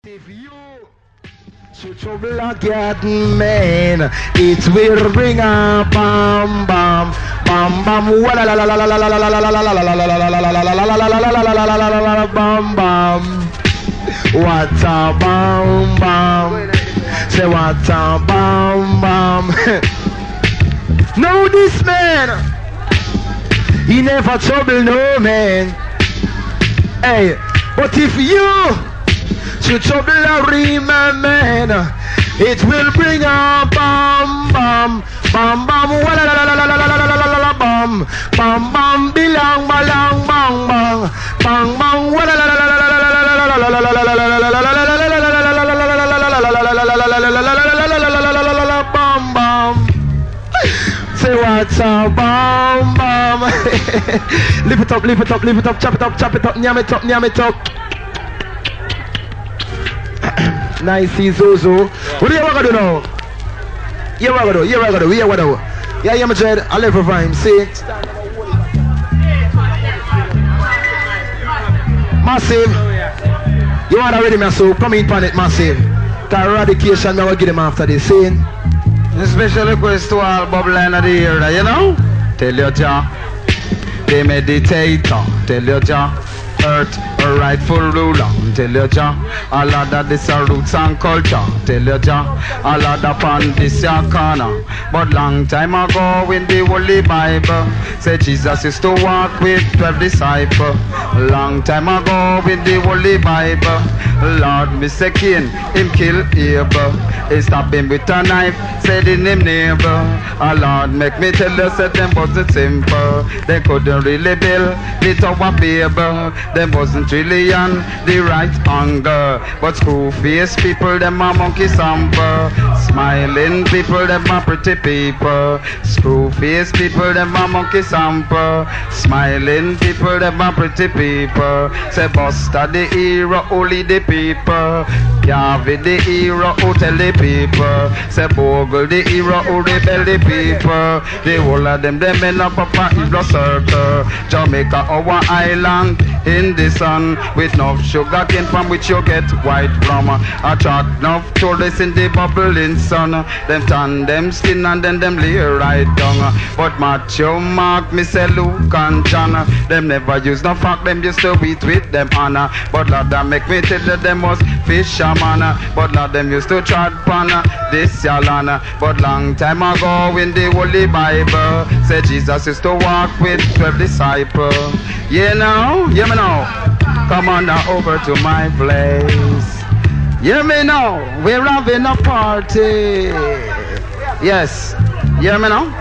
If you should trouble a garden man, it will bring a bam bam bam bam wala la la la la la la la la la la la bam bam. What a bam bam. Say what a bam bam. Know this man, he never trouble no man. Hey, but if you to trouble a real man, it will bring a bam bam bam bam wala la la la la la la la la la la bam bam bam bilang balang bang bang bang bang wala la la la la la la la la la bam bam. Say what's a bam bam. Lift it up, lift it up, lift it up, chop it up, nyam it up, nyam it up. Nice, Zozo. What do you want to do now? You want to do, you want to do, you want to do. Yeah, yeah, my dread. I live for rhyme. See? Massive. You want to ready, my soul? Come in, pan it, Massive. The eradication, I will get him after this. See? A special request to all bubble line of the year, you know? Tell your jaw, the meditator. Tell your jaw, earth a rightful ruler. Tell your jaw, all of that this are roots and culture. Tell your jaw, all of that upon this your corner. But long time ago in the Holy Bible, say Jesus used to walk with 12 disciples. Long time ago in the Holy Bible, Lord Mr. Cain, him kill Abel. He stab him with a knife, said in him neighbor. Oh Lord, make me tell you, said them wasn't simple. They couldn't really build the Tower Babel. Them wasn't really on the right angle. But screw-faced people, them are monkey sample. Smiling people, them are pretty people. Screw-faced people, them are monkey sample. Smiling people, them are pretty people. Say Buster the hero, only the people. Garvey the hero, who tell the people. Say Bogle the hero, who rebel the people. The whole of them in a proper hero circle. Jamaica, our island in the sun, with no sugar cane from which you get white rum. Attract enough tourists in the bubbling sun. Them tan them skin and then them lay right down. But Matthew, Mark, me say Luke and John, them never use no fuck, them used to eat with them honor. But Lord, that make me tell you them was fisherman. But Lord, them used to trod pan this yalan. But long time ago in the Holy Bible, say Jesus used to walk with 12 disciples. You know, you know. Come on now over to my place. Hear me now, we're having a party. Yes, hear me now.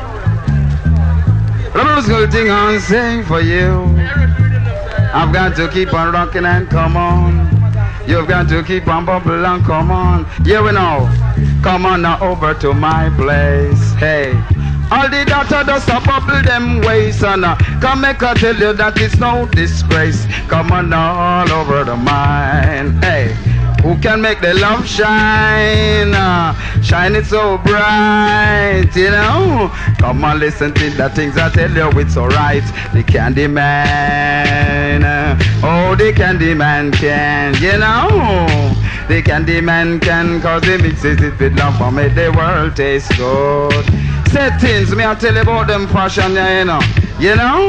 Lovers good thing I'm saying for you. I've got to keep on rocking and come on. You've got to keep on bubbling and come on. Hear me now. Come on now over to my place. Hey. All the daughter does a bubble them ways and come make her tell you that it's no disgrace. Come on now all over the mind. Hey, who can make the love shine? Shine it so bright, you know. Come on listen to the things I tell you, it's alright. The candy man, oh the candy man can, you know. The candy man can, cause he mixes it with love and make the world taste good. Settings, me I tell you about them fashion, you know. You know?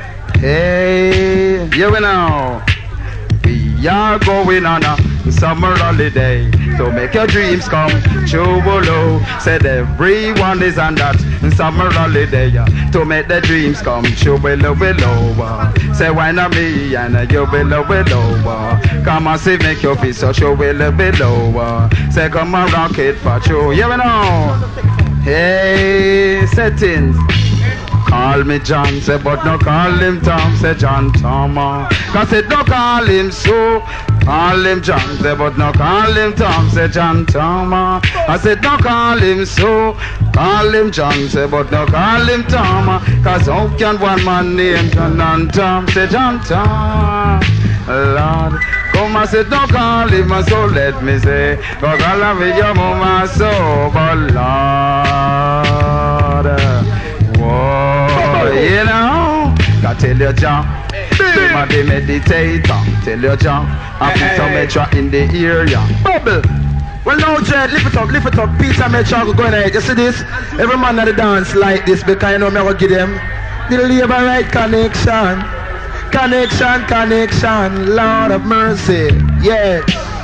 Hey, you know. We are going on a summer holiday to make your dreams come true. Said everyone is on that summer holiday to make the dreams come true. Say why not me and you below. Come and see make your feel so show below. Say come and rock it for you. You know. Hey, settings. Call me John, say but no call him Tom, say John Thomas. Cause say no call him so, call him John, say but no call him Tom, say John Thomas. I said no call him so, call him John, say but no call him Tom. Cause how can one man name John and Tom, say John Tom. Lord, come and say don't call him so let me say, cause I love your mama so, but Lord, whoa, you know, Can tell you Jah. Him a the meditator. Tell you Jah. I Peter Metro in the area. Bubble. Well now Jed, lift it up. Peter Metro go going ahead. You see this? Every man at the dance like this because you know me I will give them the labor right connection. Connection, Lord of mercy. Yeah.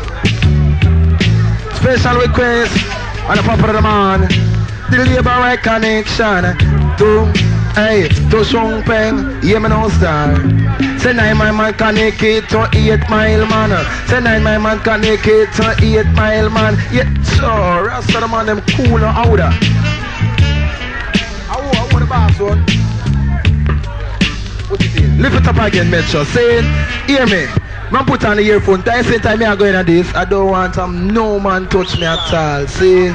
Special request on the pop of the man. The labor right connection. To Shung Peng, yeah me no star. Say 9 my man connect it to 8 mile man. Say 9 my man connect it to 8 mile man. Yeah, sure, rest of the man them cool and outer. I want the boss one. Lift it up again, Metro. Saying, hear me. Man put on the earphone. The same time I go into this, I don't want no man touch me at all. See?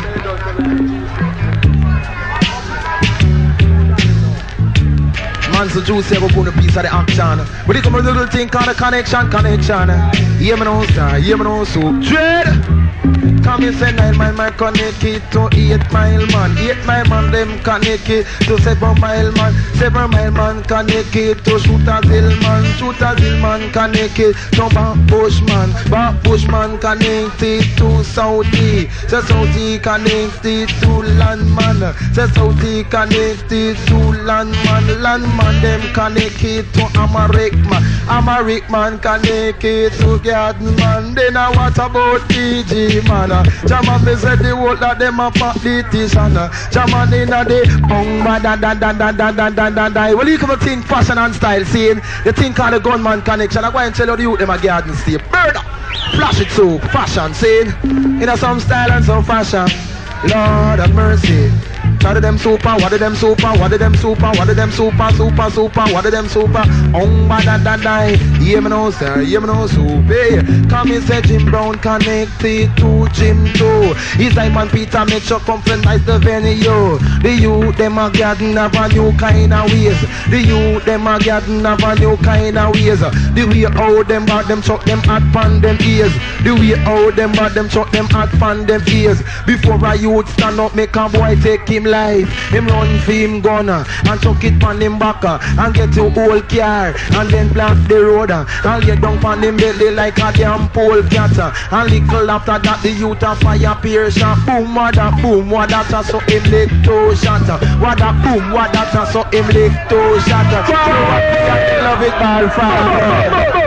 Man's the juice ever put a piece of the action. But it come a little thing called a connection. Hear me no star, hear me no soup. Dread! Come in say 9 mile man connect it to 8 mile man. 8 mile man them connect it to 7 mile man. 7 mile man connect it to Shooter's Hill man. Shooter's Hill man connect it to Back Bushman. Back Bushman connect it to Saudi. Say Saudi connect it to Landman. Say Saudi connect it to Landman. Landman them connect it to Amharic man. Amharic man connect it to Garden man. Then what about PG man? Jaman me say the whole of them a politician. Jaman inna the bong da. Well, you come to think fashion and style, seeing the thing called the gunman connection. I go and tell you the youth them a garden state. Murder, flash it so fashion, seeing in some style and some fashion. Lord have mercy. What of them super, what of them super, what of them super, what of them super, what of them super. Da. Hear me no sir, hear me no super. Come and say Jim Brown connected to Jim too. He's like man Peter Metro come friend nice the venue. The youth them a garden have a new kind of ways. The youth them a garden have a new kind of ways. The way how them bought them chuck them at pan them ears. The way how them bought them chuck them at pan them ears. Before a youth stand up make a boy take him life. Him run for him gunner and chuck it on him back and get to old car and then block the road and lay down on him belly like a damn pole cat. And little after that the youth a fire pierce shot. Boom what that so him leg toe shot. What that boom what that so him leg toe shot. Love it all fire.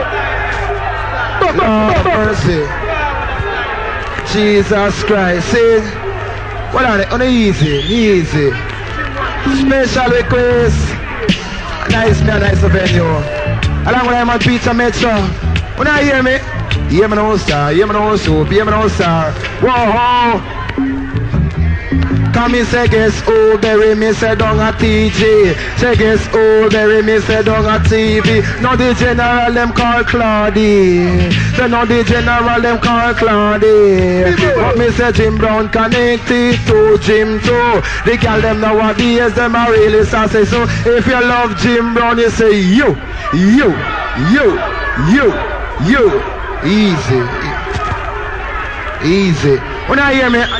Lord mercy. Jesus Christ. See? What are they? On easy. Special request. Nice venue. Along with my Peter Metro. When I hear me? Hear me no star, hear me no soup, hear me no star. Whoa. Come in say guess who bury me say down a TG. Say guess who bury me say down a TV. Now the general them call Claudy. Say now the general them call Claudy. But me say Jim Brown connected to Jim too. The girl them nowadays them are really sassy. So if you love Jim Brown you say you. Easy. When I hear me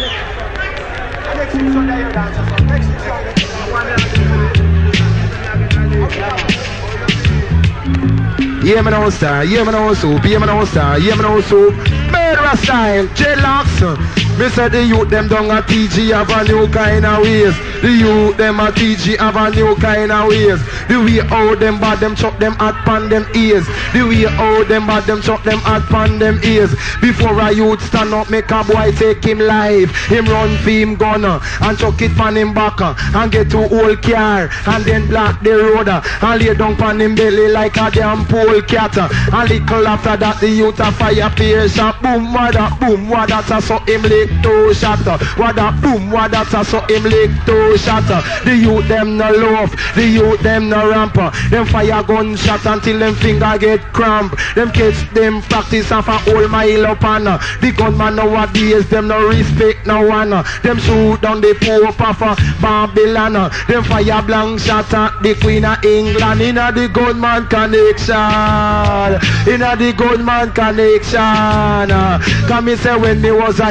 hear me no star, hear me no soup, hear me no star, hear me no soup. Murderer style, J-Locks. Me say the youth them down a TG have a new kind of ways. The youth them a TG have a new kind of ways. The way how them bad them chuck them at pan them ears. The way how them bad them chuck them at pan them ears. Before a youth stand up make a boy take him live. Him run for him gunner and chuck it pan him back and get to old car and then block the road and lay down pan him belly like a damn pole cat. And little after that the youth a fire pierce shot. Boom what that so him lick toe shot. What that boom what that so him lick toe shot. The youth them no love, the youth them no ramp. Them fire gun shot until them finger get cramp. Them kids them practice off a whole mile up on. The gunman nowadays them no respect no one. Them shoot down the Pope of Babylon. Them fire blank shot at the Queen of England. Inna the gunman connection. Inna the gunman connection. Come me say when me was a youth,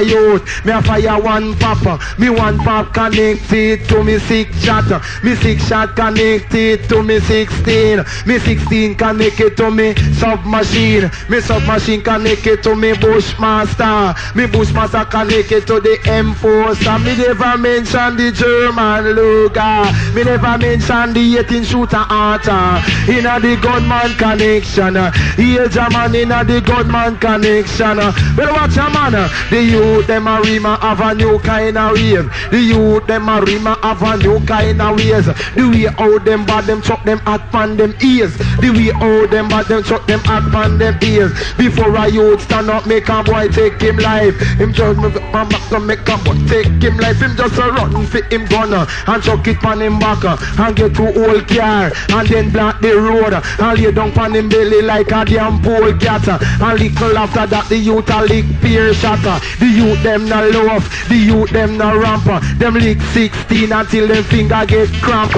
youth, me a fire one pop. Me one pop connected to me 6 shot. Me 6 shot connected to me 16. Me 16 connected to me submachine. Me submachine connected to me Bushmaster. Me Bushmaster connected to the M4. Me never mention the German Luger. Me never mention the 18 shooter Arta. Inna the gunman connection. Here German inna the gunman connection. Well watch a man. The youth them a rima have a new kind of wave. The youth them a rima have a new kind of ways. The way how them bad them chuck them at pan them ears. The way how them bad them chuck them at pan them ears. Before a youth stand up make a boy take him life. Him just make a boy take him life. Him just a run for him gunner and chuck it pan him back and get to old car and then block the road and lay down pan him belly like a damn pole cat. And little after that the youth a lick peer shatter. The youth them no love, the youth them no ramp. Them lick 16 until them finger get cramp.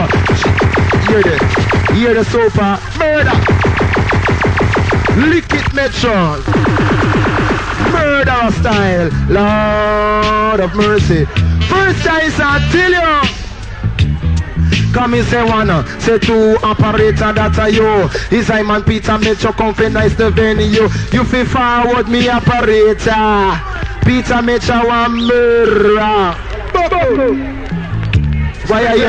Hear the sofa murder. Lick it Metro. Murder style. Lord of mercy. First choice I tell you. Come in say one, say two, operator that's a you. Is I man Peter Metro come for nice the venue. You feel forward me operator. Peter Metro one murder. Why are you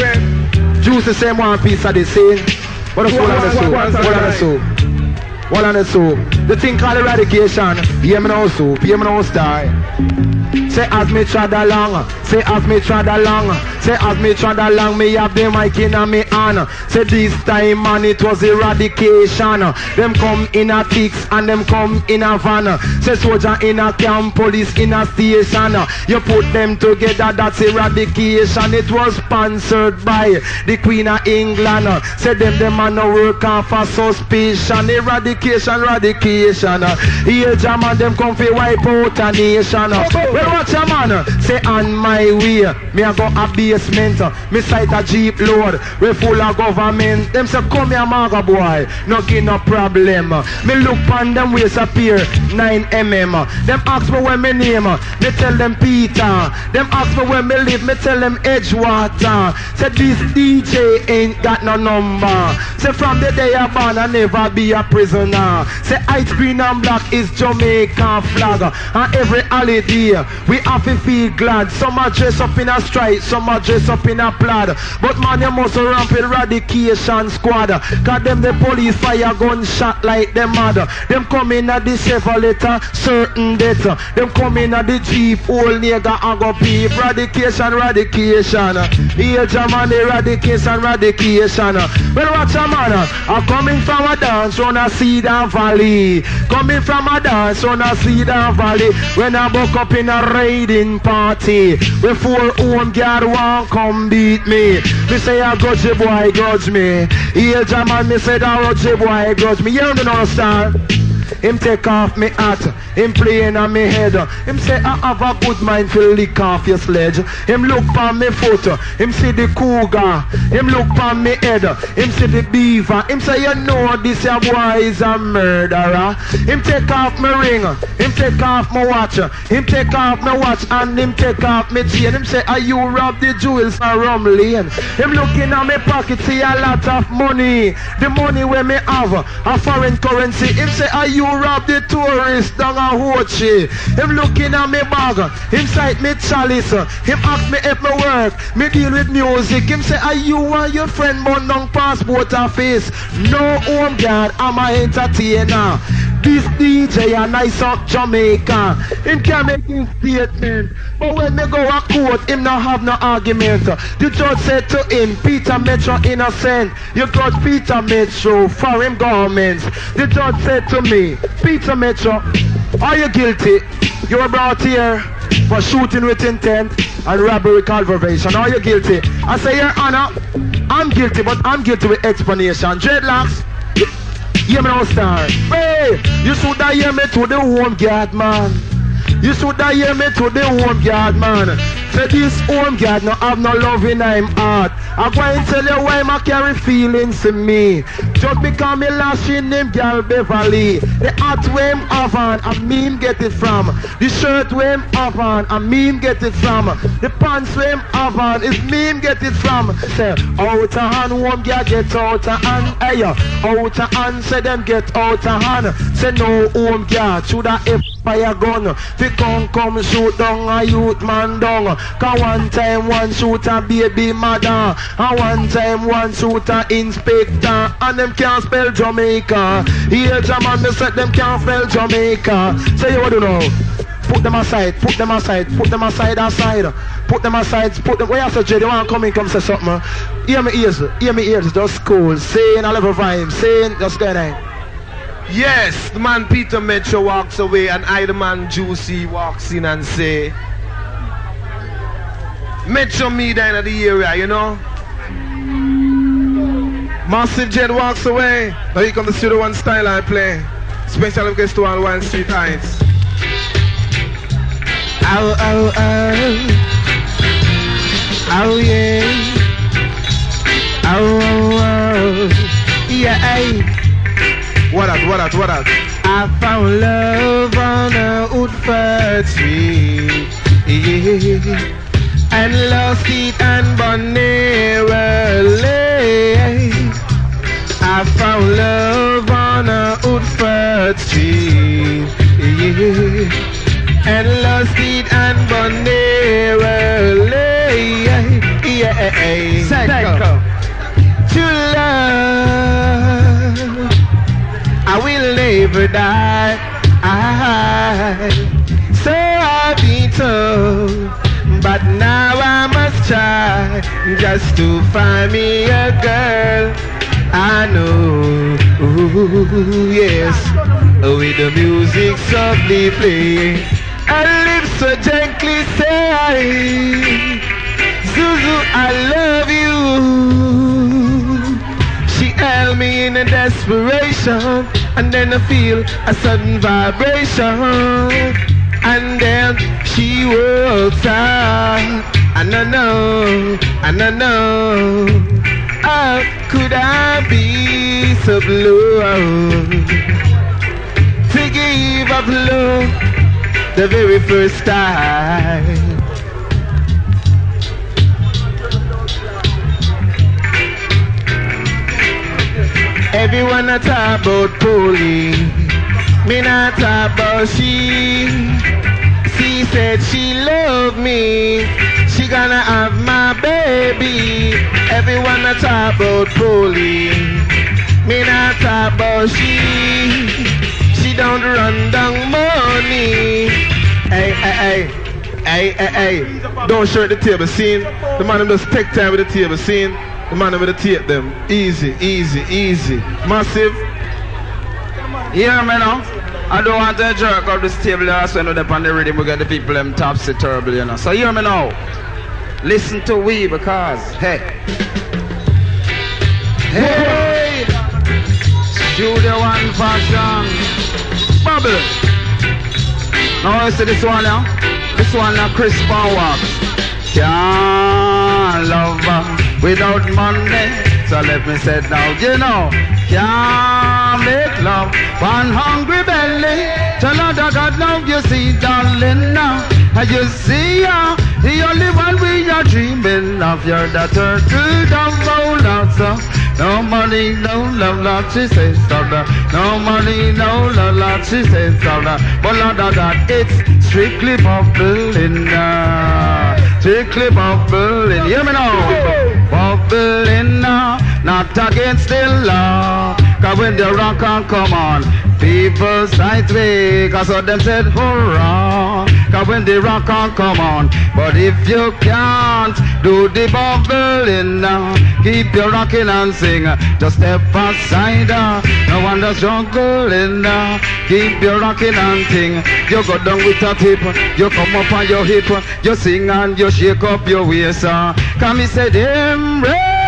me? Juice the same one piece of the same. What the full on the soup? What on the soup? What on the soup? The thing called eradication. Hear me now soup, hear me now style. Say as me trod along, say as me trod along, say as me trod along, me have the mic in a me hand. Say this time man it was eradication. Them come in a ticks and them come in a van. Say soldier in a camp, police in a station. You put them together, that's eradication. It was sponsored by the Queen of England. Say them man no work on for suspicion. Eradication, eradication. Here German them come fi wipe out a nation. Well watch a man, say on my way, me a go a basement, me sight a jeep load, we full of government. Them say come here maga boy, no give no problem. Me look pan them waist appear 9mm. Them ask me where me name, me tell them Peter. Them ask me where me live, me tell them Edgewater. Say this DJ ain't got no number. Say from the day I born I never be a prisoner. Say ice green and black is Jamaican flag. And every holiday we have to feel glad. Some are dressed up in a stripe, some are dressed up in a plaid. But man, you must ramp eradication squad. Cause them the police fire gun shot like them mad. Them come in at the Chevrolet, certain death. Them come in at the Jeep, old nigga and go peep. Eradication, eradication. Here German, eradication, eradication. Well watch a man, I'm coming from a dance on a Cedar Valley. Coming from a dance on a Cedar Valley. When I buck up in a raiding party, before home guard won't come beat me. Me say I grudge you boy, grudge me. Here German, me say that grudge boy, grudge me. You don't understand? Him take off me hat, him playing on me head. Him say I have a good mind to lick off your sledge. Him look on me foot, him see the cougar. Him look on me head, him see the beaver. Him say you know this your boy is a murderer. Him take off me ring, him take off my watch. Him take off my watch and him take off me chain. Him say are you rob the jewels from Rum Lane? Him looking at me pocket see a lot of money. The money where me have a foreign currency. Him say are you rob the tourist down a Hochi? Him looking at me bag, him sight me chalice. Him ask me if me work, me deal with music. Him say are you and your friend burn down passport office? No home guard, I'm a entertainer. This DJ a nice up Jamaica. Him can make him statement, but when me go a court, him not have no argument. The judge said to him, Peter Metro innocent. You got Peter Metro for him governments. The judge said to me, Peter Metro, are you guilty? You were brought here for shooting with intent and robbery cultivation. Are you guilty? I say, Your Honor, I'm guilty, but I'm guilty with explanation. Dreadlocks, hear me now, star. Hey, you should have hear me to the home guard, man. You should have hear me to the home guard, man. Say this home God no have no love in him heart. I go and tell you why I carry feelings to me. Just because me lashing him girl Beverly. The hat where him have on, I mean get it from. The shirt where him have on, I mean get it from. The pants where him have on, is mean get it from. Say out of hand, home girl get out of hand. Hey, out of hand, say them get out of hand. Say no home girl, should have fire gun. Fi come shoot down a youth man down. Cause one time one shoot a baby mother, and one time one shoot a inspector. And them can't spell Jamaica. Here German me said them can't spell Jamaica. Say you what do know? Put them aside, put them aside, put them aside, put them aside, put them. Where you say Jay, you want to come in, come say something? Hear me ears, just cool. Saying a level vibe, saying just going on. Yes, the man Peter Metro walks away and I the man Juicy walks in and say Metro me down at the area, you know. Massive Jet walks away. Now here comes the Studio One style I play. Special guest to on One Street Heights. Oh, oh, oh. Oh, yeah. Oh, oh, oh. Yeah, hey. What up? I found love on a Woodford Street, and lost it and Bonnerly. I found love on a Woodford Street, and lost it and Bonnerly. Yeah, Psycho. To love, I will never die. So I've been told, but now I must try just to find me a girl I know. Ooh, yes, with the music softly playing, her lips so gently say, Zuzu, I love you. She held me in a desperation, and then I feel a sudden vibration, and then she walks out, and I know, how could I be so blue to give up love the very first time? Everyone a talk about Polly, me not talk about she. She said she loved me, she gonna have my baby. Everyone a talk about Polly, me not talk about she. She don't run down money. Hey, don't shirt the table scene. The man them just take time with the table scene. The man with the tape them. Easy. Massive. Yeah, man, no? I don't want to jerk out this table there, so I know that on the rhythm we get the people them topsy-turvy, you know. So hear me now. Listen to we because, hey. Studio One fashion. Bubble. Now you see this one now? This one now Chris Powerworks. Can't love her without money, so let me say now, you know, can't make love one hungry belly. Tell her that God love you, see, darling, now. And you see, the only one we are dreaming of, you're the turtle dove roll out, so. No money, no love, Lord, she says, no money, no love, Lord, she says, but Lord, that it's strictly bubbling now. Strictly bubbling, hear me now. Bubbling now, not against the law. Cause when the rock can come on, people sight way, cause of them said hurrah. Cause when the rock can come on, but if you can't do the bubbling now, keep your rocking and sing, just step aside, no one that's juggling now, keep your rocking and sing. You go down with a tip, you come up on your hip, you sing and you shake up your waist, come me say them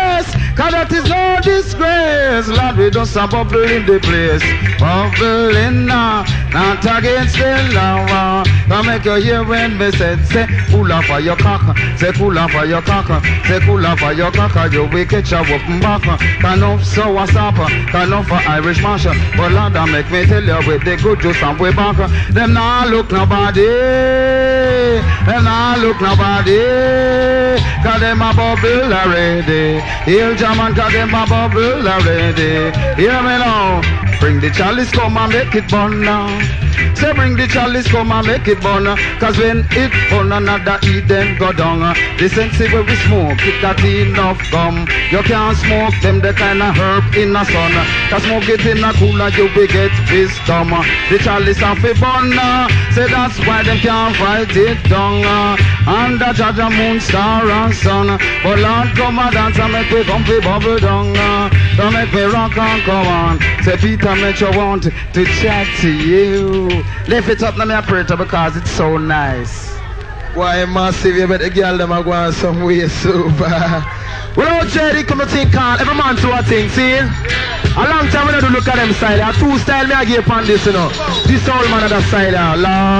yes, cause that is no disgrace. Lord, we just a bubble in the place. Bubbling now, not against the law. Come make you hear when me say pull off for your cock, say pull off for your cock, say pull off for your cock, you will catch a whooping back. Can off so a stopper, can off for Irish marshal. But Lord, I make me tell you with the good juice and way back. Them now look nobody, them now look nobody. Cause them a bubble already. Heal German, cause them a bubble already. Hear me now. Bring the chalice, come and make it burn now. Say bring the chalice, come and make it burn. Cause when it burn, another eat them go down. The sense where we smoke, it got enough gum. You can't smoke them, the kind of herb in the sun. Cause smoke it in a cooler, you will get wisdom. The chalice off a burn. Say that's why they can't fight it down. Under Jaja moon, star and sun. But Lord, come and dance and make me comfy bubble down. Don't make me rock and come on. Say Peter, make you want to chat to you. Lift it up, let me operator because it's so nice. Why massive, you bet the girl them are going some way super. Without Jerry, come to think on, every man to a thing, see? A long time we don't look at them style, there are two style me I give on this, you know. This old man of the style,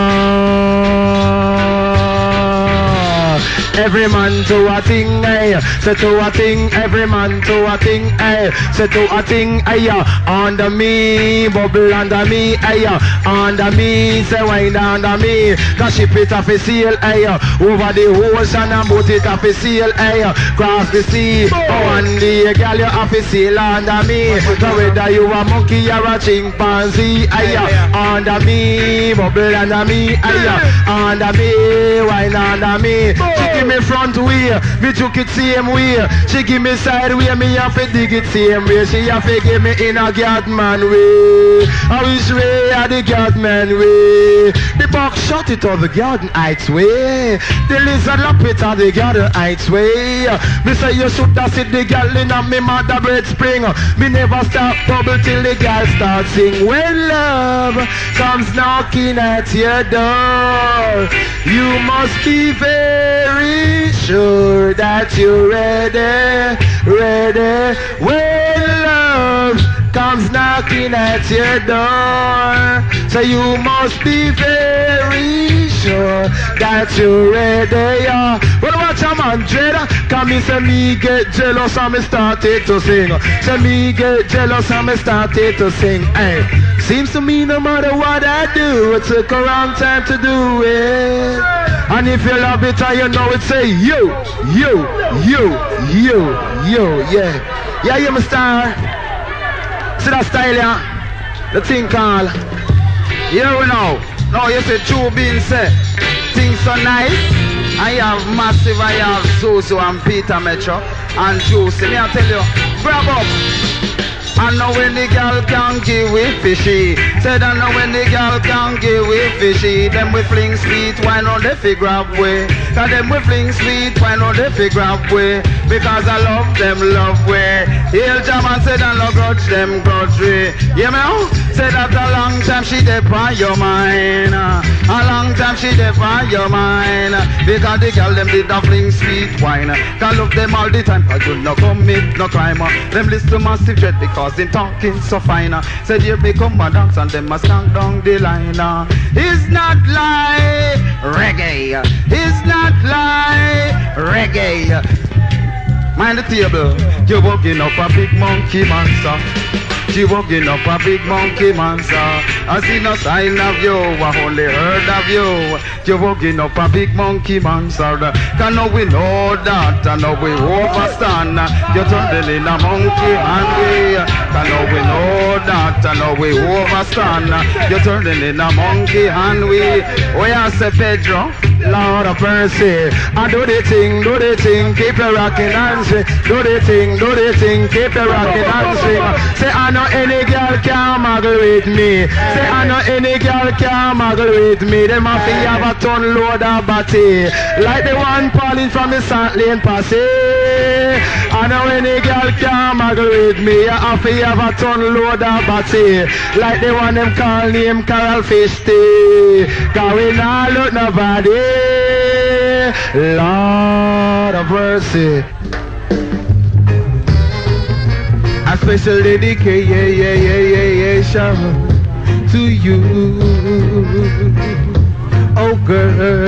Lord. Every man to a thing, eh? Say to a thing, every man to a thing, eh? Say to a thing, eh? Under me, bubble under me, eh? Under me, say wine under me. Cause ship it off a seal, eh? Over the ocean and boat it off a seal, eh? Cross the sea, oh one day, girl, you off a seal under me. So whether you a monkey or a chimpanzee, eh? Under me, bubble under me, eh? Under me, wine under me. She give me front way, me took it same way. She give me side way, me have to dig it same way. She have to give me in a Gardman way. I wish way at the Gardman way. The box shot it on the Garden Heights way. The lizard lap it on the Garden Heights way. Me say you should have sit the girl in a me mother bread spring. Me never stop bubble till the girl start sing. When love comes knocking at your door, you must be very sure that you're ready, ready. When love comes knocking at your door, so you must be very sure that you're ready. Well, watch a man dread, cause me say me get jealous and me started to sing. Say me get jealous and me started to sing. Hey, seems to me no matter what I do, it took a long time to do it. And if you love it and you know it, say you, yeah. Yeah, you my star. See that style, yeah? The thing called. You know. No, you say true being said. Things so nice. I have Massive, I have Zuzu and Peter Metro and Juicy. Me I tell you, grab up. I know when the girl can give with fishy. Said I know when the girl can give with fishy. Them we fling sweet, why not they fi grab way? Cause them we fling sweet, why not they fi grab way? Because I love them love way. Hail German said I no grudge them grudge way. You know? Said that a long time she dey on your mind. A long time she dey on your mind. Because the girl them did a fling sweet wine. Cause love them all the time, cause you no commit no crime. Them listen to Massive Dread because in talking so fine. Said here become a dance and them must stand down the line. It's not like reggae. It's not like reggae. Mind the table. You're walking up a big monkey monster. She walking up a big monkey monster. I see no sign of you, I only heard of you. You're walking up a big monkey monster. Can now we know that, and now we overstand. You're turning in a monkey and we. Can now we know that, and now we overstand. You're turning in a monkey and we. Oh yeah, say Pedro. Lord of mercy, I do the thing, keep it rocking and sing. Do the thing, keep it rocking and sing. Say I know any girl can muggle with me. Say I know any girl can muggle with me. Them have to have a ton load of body, like the one falling from the St. Lane Passy. I know any girl can muggle with me. I have to have a ton load of body, like the one them call name Carol Fisty. Cause we not look nobody. Lord of mercy. special dedication to you. Oh girl,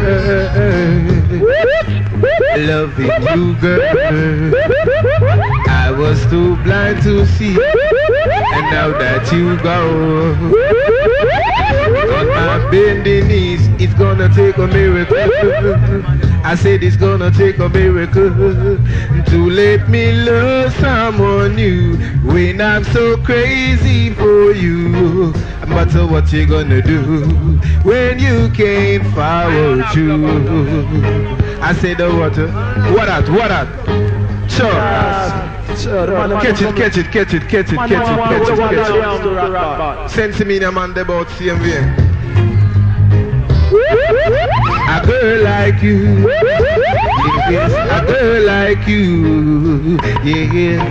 loving you girl, I was too blind to see, and now that you go, on my bending knees, it's gonna take a miracle. I said it's gonna take a miracle to let me love someone new when I'm so crazy for you. But what you gonna do when you can't follow through? I said the water. What at? Sure. Catch it. Sense me a man about CMV. A girl like you, yes, a girl like you, yeah.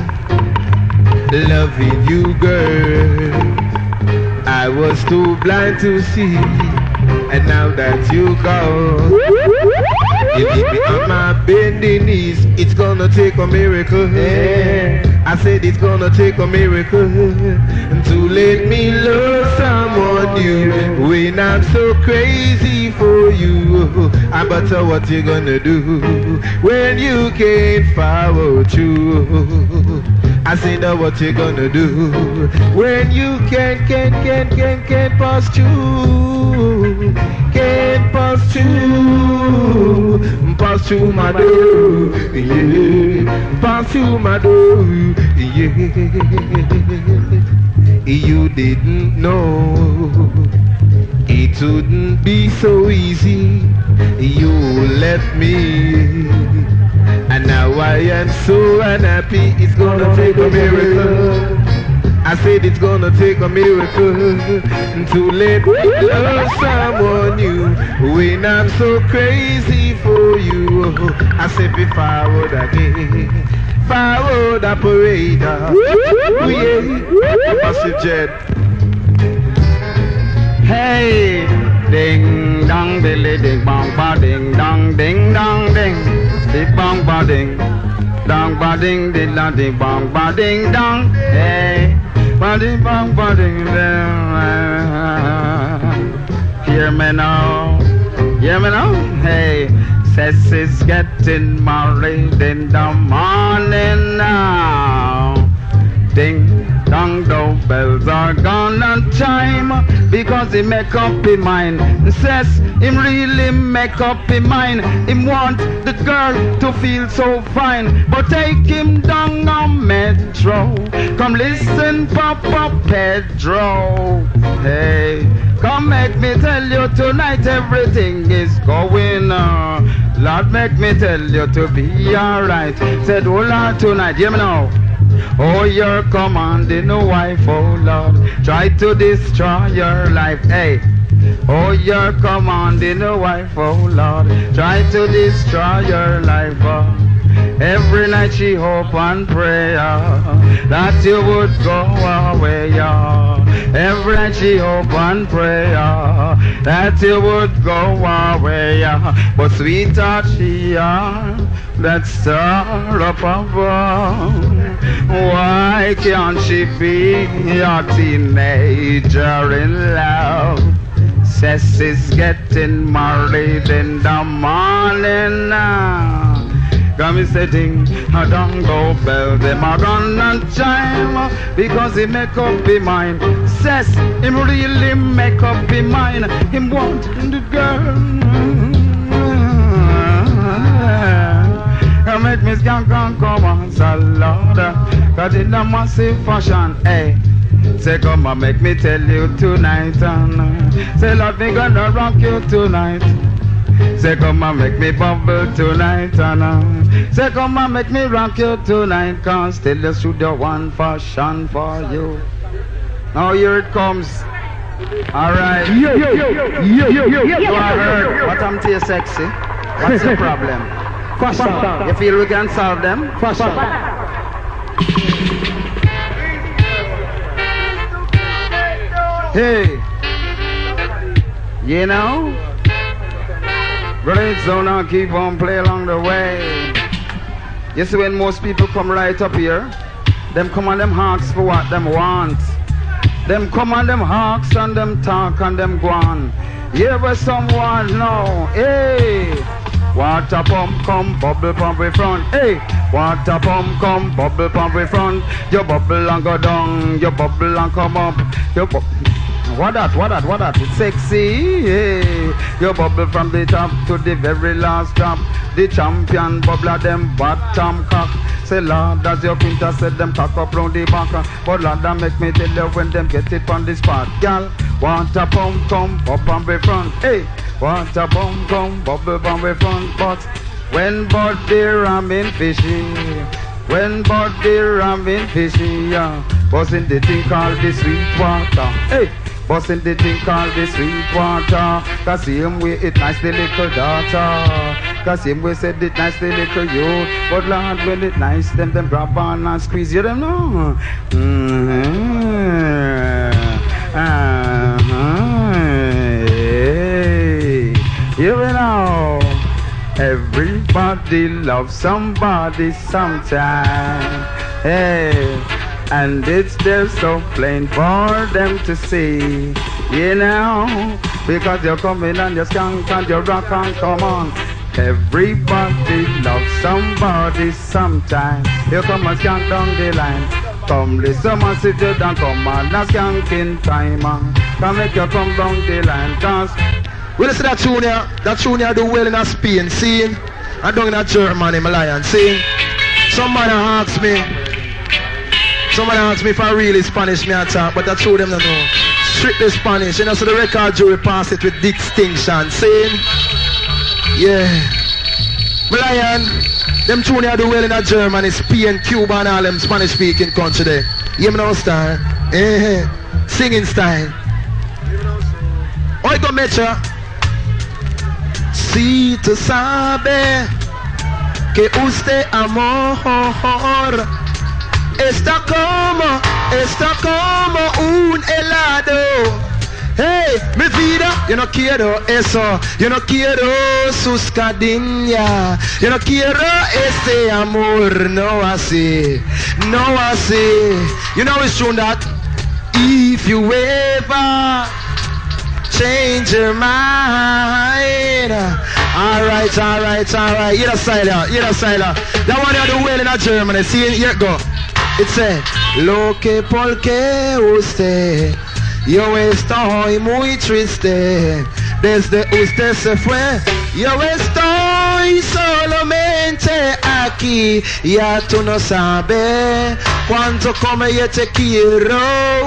Loving you, girl, I was too blind to see, and now that you go, you leave me on my bending knees. It's gonna take a miracle. I said it's gonna take a miracle to let me love someone new when I'm so crazy for you. But what you gonna do when you can't follow through? I said what you gonna do when you can't pass through? Can't pass through my door, yeah. Pass through my door, yeah. You didn't know it wouldn't be so easy. You left me, and now I am so unhappy. It's gonna take a miracle. I said it's gonna take a miracle to let me love someone new when I'm so crazy for you. I said if I would again, if I would operate, yeah, massive jet. Hey, ding dong dilly ding bong ba ding dong ding dong ding, ding bong ba ding dong ba ding dilla ding bong ba ding dong. Hey. Body bang body hear me now, hey, says it's getting married in the morning now. Ding dong, the bells are gonna chime because he make up his mind. Says him really make up his mind. Him want the girl to feel so fine, but take him down on Metro. Come listen, Papa Pedro. Hey, come make me tell you tonight everything is going on. Lord, make me tell you to be alright. Said, oh Lord, tonight, hear me now. Oh, you're commanding a wife, oh Lord, try to destroy your life, hey. Oh, you're commanding a wife, oh Lord, try to destroy your life, oh. Every night she hope and pray that you would go away, every night she hope and pray that you would go away, but sweetheart she that star up above, why can't she be a teenager in love? Says is getting married in the morning now. Come me setting a don't go bell, them a gonna chime because he make up his mind. Says him really make up his mind. Him want the girl. Make me skank and come on salad, cause in a massive fashion, hey. Say come and make me tell you tonight, and say Lord me gonna rock you tonight. Say come and make me bubble tonight, and say come and make me rock you tonight, cause tell the studio one fashion for you. Now here it comes. Alright. Yo. You are heard. What I'm to you sexy? What's the problem? You feel we can solve them? Hey, you know, great zone and keep on play along the way. You see when most people come right up here, Them come and them ask for what them want. Them come and them ask and them talk and them go on. You ever someone know? Hey, water pump come bubble pump in front. Hey, water pump come bubble pump in front. You bubble and go down. You bubble and come up. You what that? It's sexy. Hey, you bubble from the top to the very last drop. The champion bubbler them bottom cock. Say Lord, as your printer said them cock up round the back. But Lord, that make me tell you when them get it on the spot. Girl, water pump come up on the front. Hey, water pump come bubble on the front. But when body ramming fishy, when body ramming fishy, yeah, busting the thing called the sweet water. Hey, busting the thing called the sweet water. Cause same way it nice the little daughter. Cause same way said it nice the little youth. But Lord, when it nice them grab on and squeeze you them know. Hey, you know. Everybody loves somebody sometime. Hey, and it's just so plain for them to see, you know, because you're coming and you're skunk and you're rock and come on. Everybody loves somebody sometime. You come and skank down the line. Come listen and sit you down, come on, that's skanking time, man. Can make you come down the line, cause we listen to that tune here do well in Spain, see? I don't in Germany, my lion, see? Somebody asked me if I really Spanish me I talk, but I told them no. Strictly Spanish, you know, so the record jury passed it with distinction, see? Yeah. My lion, them tune here do well in Germany, Spain, Cuba and all them Spanish speaking country there. You know style? Singing style. Oigo mecha. Si tú sabes que usted amor está como un helado. Hey, mi vida, yo no quiero eso, yo no quiero sus cadenas, yo no quiero este amor, no así. You know it's true that if you ever change your mind. Alright. Hear the style. That one you do well in Germany. See, here it go. It said, lo que porque usted, yo estoy muy triste. Desde usted se fue, yo estoy solamente aquí. Ya tú no sabes cuánto como yo te quiero.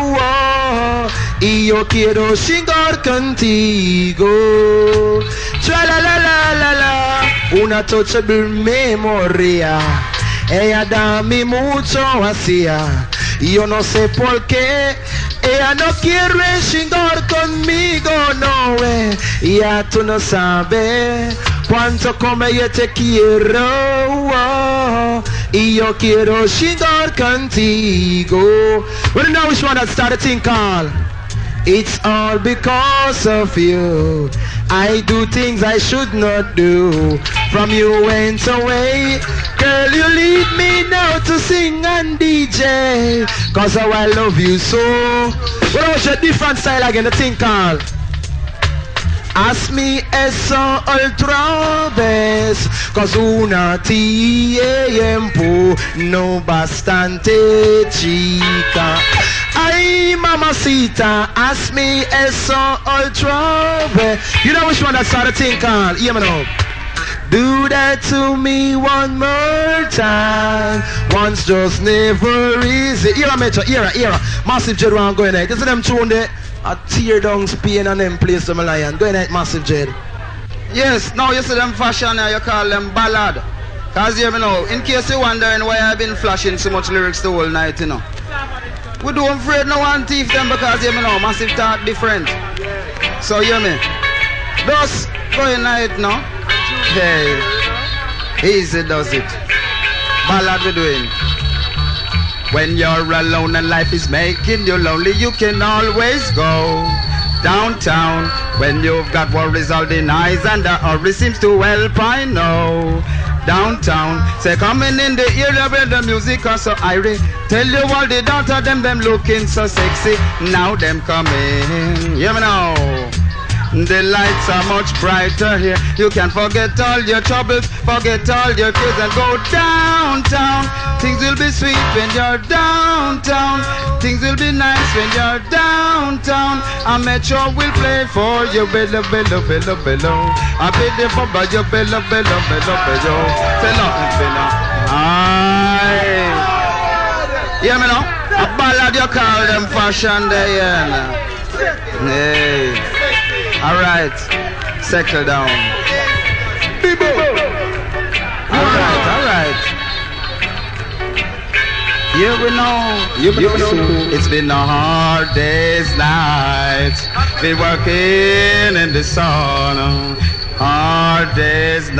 Y yo quiero chingar contigo. Tra la la la la la. Una touchable memoria. Ella da mi mucho hacía. Y yo no sé por qué. Ella no quiere chingar conmigo, no. Ya tú no sabes cuánto como yo te quiero. Y yo quiero chingar contigo. Well, now which one that started thing called? It's all because of you. I do things I should not do. From you went away. Girl, you lead me now to sing and DJ. Cause how I love you so. What was your different style again, the thing called? Hazme eso otra vez, cause una tiempo no bastante chica. Ay, mamacita, hazme eso otra vez. You know which one that started thing called? Hear me now. Do that to me one more time. Once just never easy. Era. Massive Jed one going there. This is them tune there. I tear down Spain and them place them lion. Going there, Massive Jed. Yes, now you see them fashion here, you call them ballad. Cause you know, in case you're wondering why I've been flashing so much lyrics the whole night, you know. We don't afraid no one thief them because you know, Massive talk different. So you me. Thus, going night now. Hey, easy does it. Ballad we doing. When you're alone and life is making you lonely, you can always go downtown. When you've got worries all the nights and the hurry seems to help, I know. downtown. Say coming in the area where the music are so irie. Tell you all the daughter them looking so sexy. Now them coming. Hear me now. The lights are much brighter here. You can forget all your troubles, forget all your fears and go downtown. Things will be sweet when you're downtown. Things will be nice when you're downtown. A metro will play for you, bello, bello, bello, bello. I pay the for you, bello, bello, bello, bello. Say nothing, say nothing. Aye. Hear me now? A ballad you call them fashion day, yeah. Hey. Alright, settle down. Alright. Here we know, it's been a hard day's night. Been working in the sun. Hard day's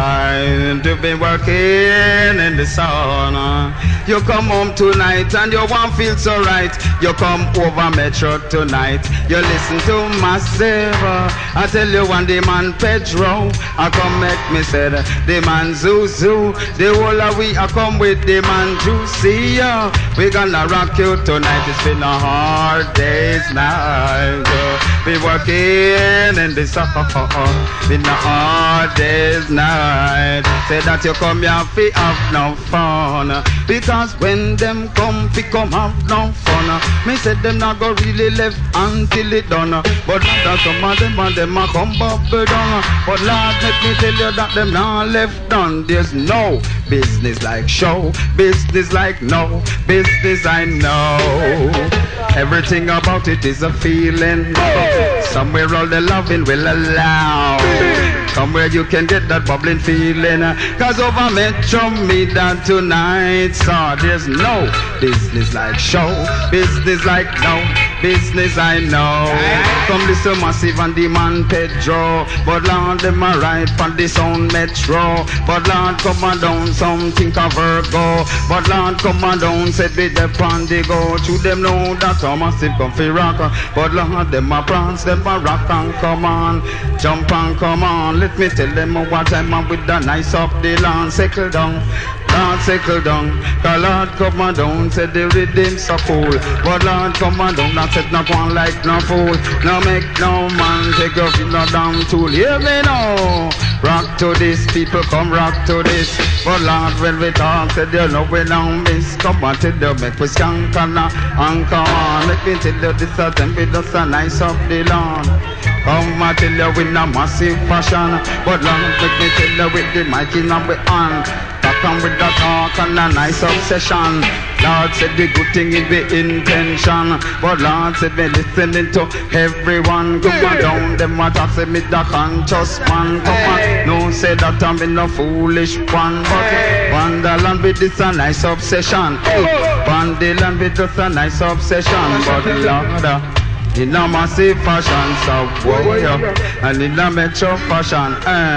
night. You've been working in the sun. You come home tonight and you won't feel so right. You come over Metro tonight. You listen to Massive. I tell you one, the man Pedro. I come make me say the man Zuzu. The whole of we I come with the man Juicy. We gonna rock you tonight. It's been a hard day's night. Be working in the sun. Been a hard day's night. Say that you come here fi have no fun. Because when them come fi come have no fun. Me said them not go really left until it done. But that some of them and them a come bubble down. But Lord, let me tell you that them not left done. There's no business like show, business like no, business I know. Everything about it is a feeling. Somewhere all the loving will allow. Somewhere you can get that bubbling feeling. Cause over Metro meet that tonight. So there's no business like show, business like no, business I know. Come listen Massive and the man Pedro. But Lord them a ride for the sound Metro. But Lord come on down something of Virgo. But Lord come on down said be the on the go. To them know that a Massive come fi rock. But Lord them a prance, them a rock and come on. Jump and come on. Let me tell them what I'm on with the nice up the land. Settle down, Lord settle down. Cause Lord come on down, said the rhythm so cool. But Lord come on down, I said no one like no fool. No make no man take off in no damn tool. Hear me now. Rock to this, people come rock to this. But Lord when we talk, said you know we don't miss. Come on tell you make we skank and come on. Let me tell you this a them with us a nice up the land. Come and tell you with a massive passion. But Lord make me tell you with the mic in our hand. Come with the talk and a nice obsession. Lord said the good thing is the intention. But Lord said me listening to everyone. Come on down, them a talk say me the conscious man. Come on, no say that I'm in a foolish one. But Wonderland with this a nice obsession. Wonderland with this a nice obsession. But Lord, in a massive fashion, so warrior, and in a metro fashion.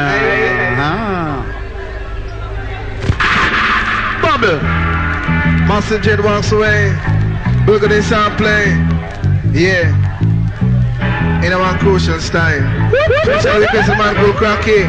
Bubble. Massive Jet walks away. Look at this sound play. Yeah. In a one crucial style. Special request a man go cracky.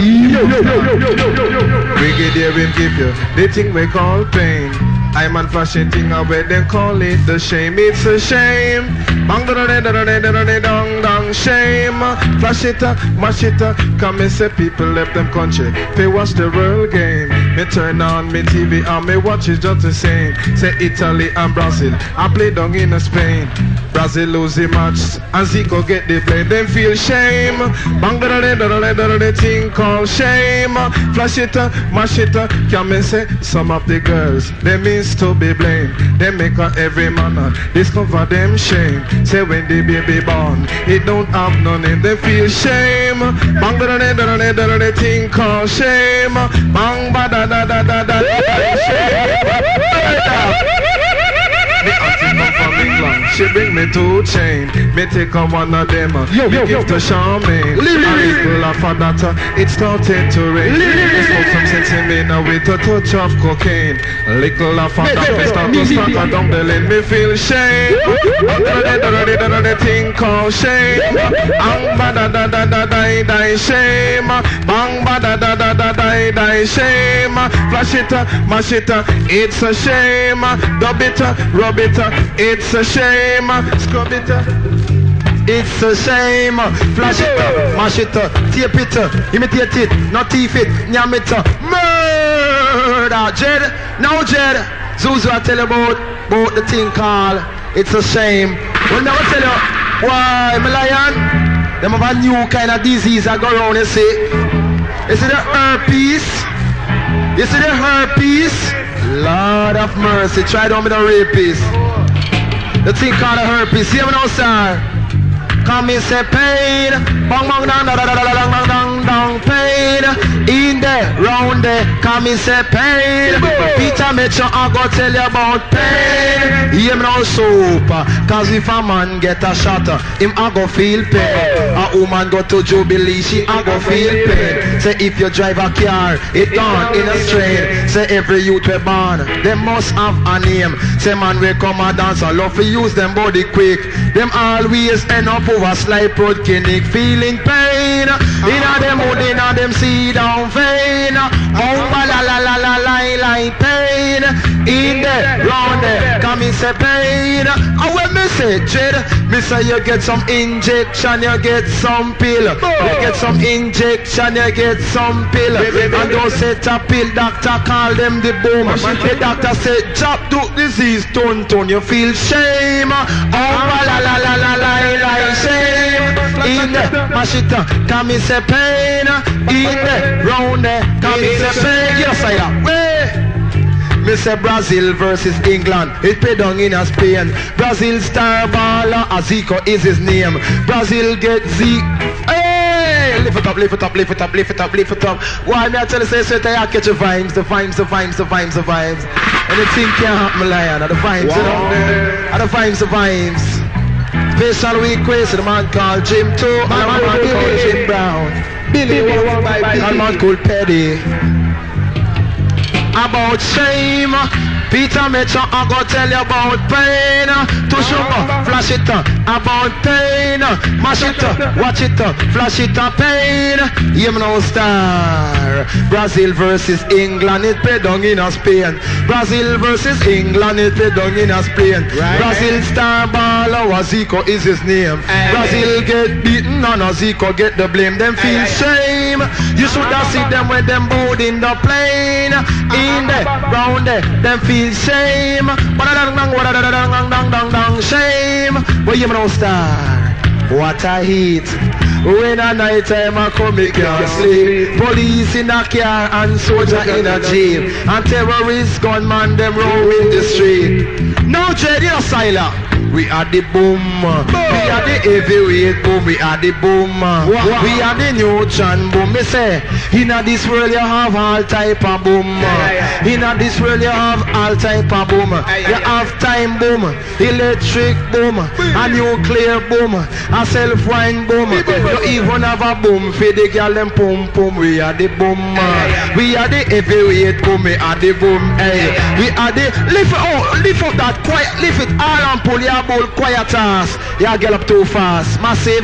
Brigadier will give you the thing we call pain. I'm on flashing thing where they call it the shame. It's a shame. Bang dong dong shame. Flash it up, mash it up. Come and say people left them country. They watch the world game. Me turn on me TV and me watch it just the same. Say Italy and Brazil. I play down in Spain. Brazil lose the match and Zico get the play. Them feel shame. Bang the thing called shame. Flash it up, mash it up. Come and say some of the girls they means to be blamed. They make every man discover them shame. Say when the baby born, it don't have no name. They feel shame. Bang the thing called shame. Bang ba da da da da da shame. From England, she bring me 2 Chainz. Me take on one of them. Me give to Charmaine. A little of a daughter, it started to rain. Me smoke some sense in me now with a touch of cocaine. A little of a daughter, start to start down the lane. Me feel shame. The thing called shame. Bang ba da da da da da da shame. Bang ba da da da da a die shame. Flash it, mash it, it's a shame. Dub it, rub it, it's a shame. Scrub it, it's a shame. Flash it, mash it, tape it, imitate it, not teeth it, nyam it, murder. Jed, now Jed, Zuzu I tell you about the thing called it's a shame. Well, now I tell you, why, my lion? Them have a new kind of disease I go around, you see. You see the herpes? You see the herpes? Lord of mercy, try down with the rapist. The thing called a herpes. See me now, sir? Come and say pain. Bang bang dang dang dang dang dang dang pain. In there, round there, come and say pain. Peter Mitchell, I go tell you about pain. Hear me now, super. Cause if a man get a shot, him I go feel pain. A woman go to Jubilee, she I go feel pain. Say if you drive a car, it gone in a strain. Say every youth we born, they must have a name. Say man we come a dance, I love to use them body quick. Them always end up over slight road clinic, feeling pain. Inna them hood, inna them see down vein. Oh la la la la la pain. In there, round there, come and say pain. And when me say Jed, me say you get some injection, you get some pill. You get some injection, you get some pill. And don't say a pill, doctor call them the boom. The doctor say chop to disease, tone, you feel shame. Oh la la la la la shame. In there, mash it up, come and say pain. In there, round there, come and say pain. Yes, I am. Me say Brazil versus England, it pay down in a Spain. Brazil star baller, Zico is his name. Brazil get Z. Hey, lift it up, lift it up, lift it up, lift it up, lift it up. Why me I tell you say I catch the vibes, the vibes, the vibes, the vibes, the vibes. Anything can't happen, lion. The vibes, wow. You know. And the vibes, the vibes. Special request, the man called Jim too, and the man called Jim Brown. Billy, and the man called Petty. About shame, Peter Mitchell, I go tell you about pain. To sugar, flash it about pain. Mash it, watch it, flash it pain. You know star. Brazil versus England, it pay down in a Spain. Brazil versus England, it pay down in a Spain. Right. Brazil star baller, Zico is his name. Brazil get beaten and Zico get the blame. Them feel shame. You should have seen them when them board in the plane. In there, round there, them feel shame. Shame. But you know star, what I hate. When a night time I come, me can't sleep. Police in a car and soldier in a jail. And terrorists gunman them roaming the street. No dread, you're silent. We are the boom. We are the heavyweight boom. We are the boom. We are the neutron boom. Me say, in this world you have all type of boom. In this world you have all type of boom. You have time boom, electric boom, a nuclear boom, a self-wind boom. You even have a boom for the girl them pum pum. We are the boom. We are the heavyweight boom. We are the boom. We are the lift up that quiet, lift it all and pull your bull quiet ass. You get up too fast. Massive.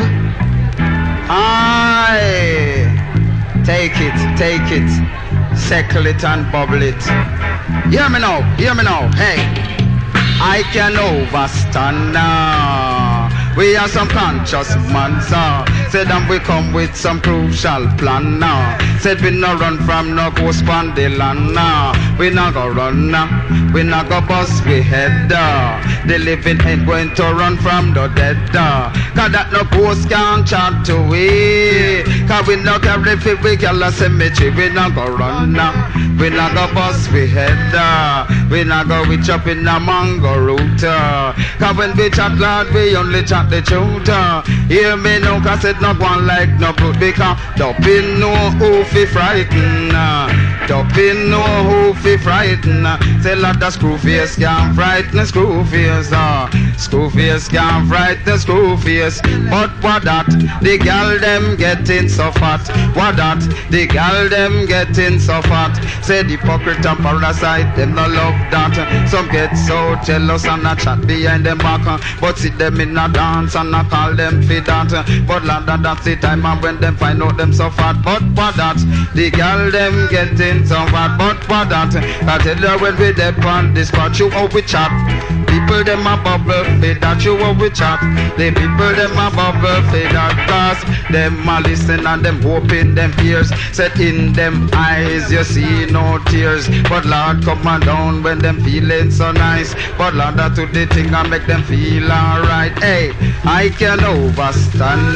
Aye. Take it. Settle it and bubble it. Hear me now. Hey. I can overstand now. We are some conscious man, sir. Said and we come with some crucial plan now. Said we no run from no ghost on the land now. We not go run now. We not go bust we head down. The living ain't going to run from the dead down. Cause that no ghost can't chat to we. Cause we not carry fit we call a cemetery. We not go run now. We not go bust we head down. We not go we chop in a mango root. Cause when we chat loud we only chat the truth. Hear me now cause it not one like no brute. Because don't be no who fi frighten. Don't be no who fi frighten. Say lot of screw face can't frighten screw face. Screw face can't fright the screw face. But what that? The gal them getting so fat. What that? The gal them getting so fat. Say the hypocrite and parasite, them no love that. Some get so jealous and a chat behind them back. But see them in a dance and I call them for that. But lad, that's the time and when them find out them so fat. But what that? The gal them getting so fat. But what that? I tell you when we dep on this spot, you how we chat. People them a bubble, for that you how we chat. The people them a bubble, for that cause them a listen and them hoping them ears. Set in them eyes, you see no tears. But Lord come on down when them feeling so nice. But Lord that to the thing and make them feel alright. Hey, I can overstand.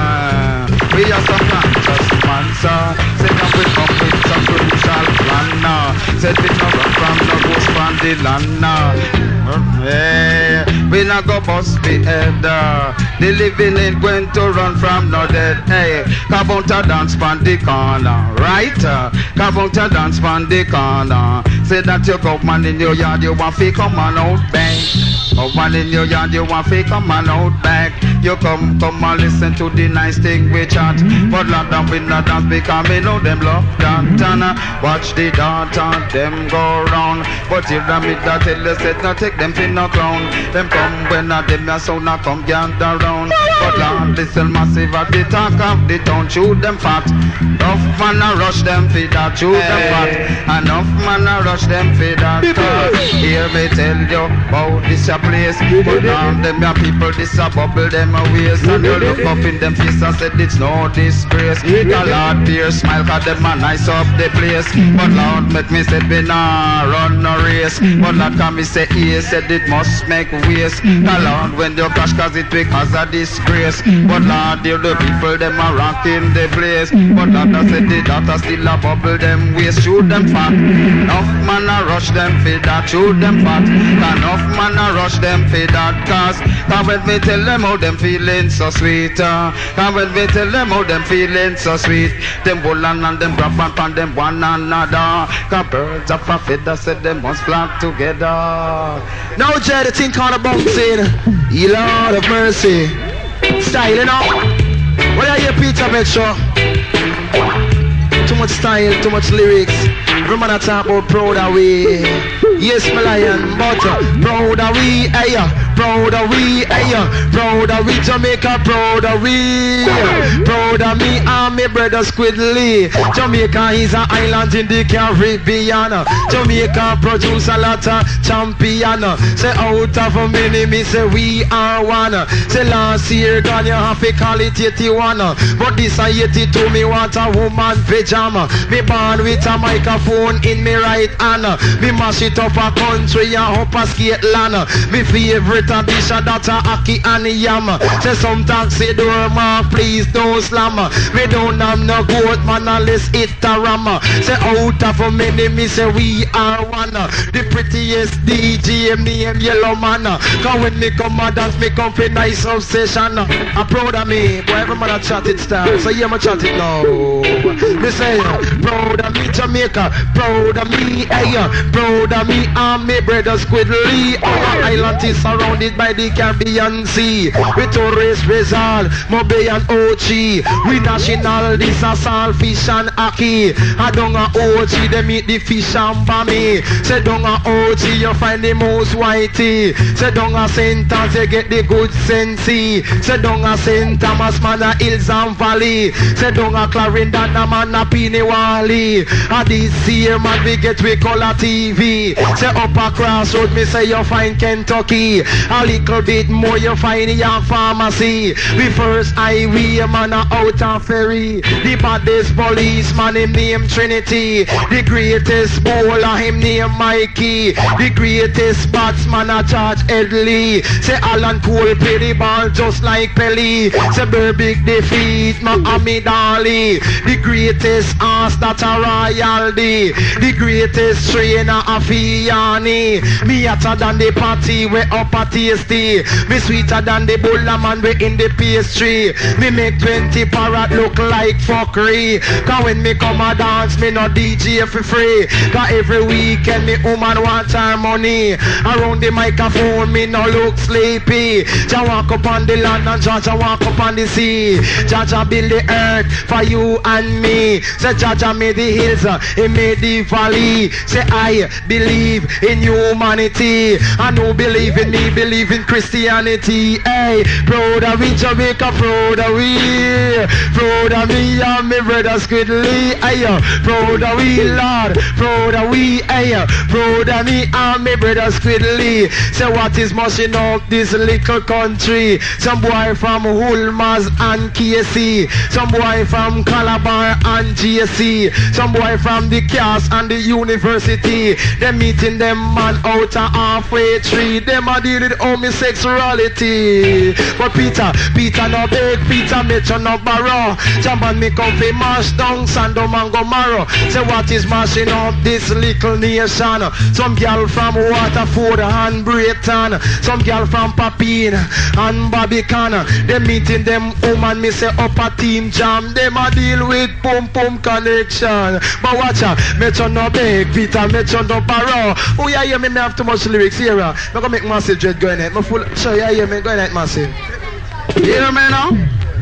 We are some conscious man, sir. Say that we come with some crucial plan. Said we no run from no ghost from the land. Hey, we not go bust the head. The living ain't going to run from no dead. Hey, come out to dance from the corner, right? Come out to dance from the corner. Say that you go man in your yard, you want to come on out back. Oh man in your yard, you want to come on out back. You come and listen to the nice thing we chat. But Lord, we not dance because we know them love Dantana. Watch the daughter, them go round. But here the mid that tell you said not take them fin no clown. Them come when not them a sound not come gather round. But Lord, listen massive at the talk of the town. Shoot them fat. Enough man a rush them for that. Shoot them fat. Enough man a rush them for that. Hear me tell you about this a place. But now them a people this a bubble them a waste. And you look up in them face and said it's no disgrace. The Lord fear smile cause them a nice up the place. But Lord make me say we nah run no race. But Lord can me say he said it must make waste. The Lord when you crash cause it because of disgrace. But Lord dear the people them a rocking the place. But Lord I said the daughter still a bubble them waste. Shoot them fat. Enough man a rush them for that. Shoot them fat. Enough man a rush them for that cause. Cause when me tell them how them feeling so sweet. Cause when me tell them how them feeling so sweet. Them hold on and them grab on them one another. Cause birds of a feather said them must flock together. Now Jay, the thing called a bouncing. Ye Lord of mercy. Style, you know. When I hear Peter, make sure. Too much style, too much lyrics. Remember I talk about proud of we. Yes, my lion, but proud of we, proud of we, proud of we, Jamaica, proud of we. Proud of me and my brother Squidly. Jamaica is an island in the Caribbean. Jamaica produce a lot of champion. Say out of a many, me say we are one. Say last year gone you have to call it 81. But this a 82, me want a woman pajama. Me born with a microphone in me right hand. Me mash it up a country and up a skate land. Me favorite a dish a that a ackee and yam. Say some taxi door man please don't slam. Me don't have no goat man unless it a ram. Say out of a many me say we are one. The prettiest DJ name Yellow Man. Cause when me come a dance me come for nice obsession. I'm proud of me, boy every man a chat it style. So yeah me chat it now. Me say proud of me Jamaica, proud of me, proud of me and me brother Squidly. Our island is surrounded by the Caribbean Sea. With Torres, Rizal, Mobe and Ochi. We national this a saltfish and ackee. I don't a Ochi, them eat the fish and bami. Say don't a Ochi, you find the most whitey. Say don't a St. Thomas, you get the good sensei. Say don't a St. Thomas, man a Hills and Valley. Say don't a Clarendon, man a Peeny Wally. And this year man we get we color TV. Say up a crossroad me say you find Kentucky. A little bit more you find your pharmacy. We first highway man a out of ferry. The baddest policeman him name Trinity. The greatest bowler him name Mikey. The greatest batsman a George Headley. Say Alan Cole play the ball just like Pelly. Say Berbick defeat Muhammad Ali. The greatest ass that at a royal day. The greatest trainer of Fiani. Me hotter than the party, we up a tasty. Me sweeter than the bulla man, we in the pastry. Me make 20 parrot look like fuckery. Cause when me come a dance, me no DJ for free. Cause every weekend me woman want her money. Around the microphone, me no look sleepy. Jah walk up on the land and Jah walk up on the sea. Jah build the earth for you and me. Say Jah made the hills, he made the valley. Say I believe in humanity. I no believe in me, believe in Christianity. Hey, proud of we Jamaica, proud of we. Proud of me and me brother Squidly. Hey, proud of we Lord, proud of we. Hey, proud of me and me brother Squidly. Say what is mushing up this little country? Some boy from Hulmaz and KC. Some boy from Calabar and GC. Some boy from the cast and the university. Them meeting them man out a halfway tree. Them a deal with homosexuality. But Peter no beg, Peter Metro no borrow. Jamban me come fi mash down Sandom and Gomorrah. Say what is mashing up this little nation? Some girl from Waterford and Brayton. Some girl from Papine and Barbican. Them meeting them woman me say up a team jam. Them a deal with pum pum connection. But watch out, Metro no beg, Peter Metro no borrow. Oh yeah, hear me have too much lyrics here. I'm gonna make massive dread going at me full. Sure, yeah, hear me going at massive. You hear me now?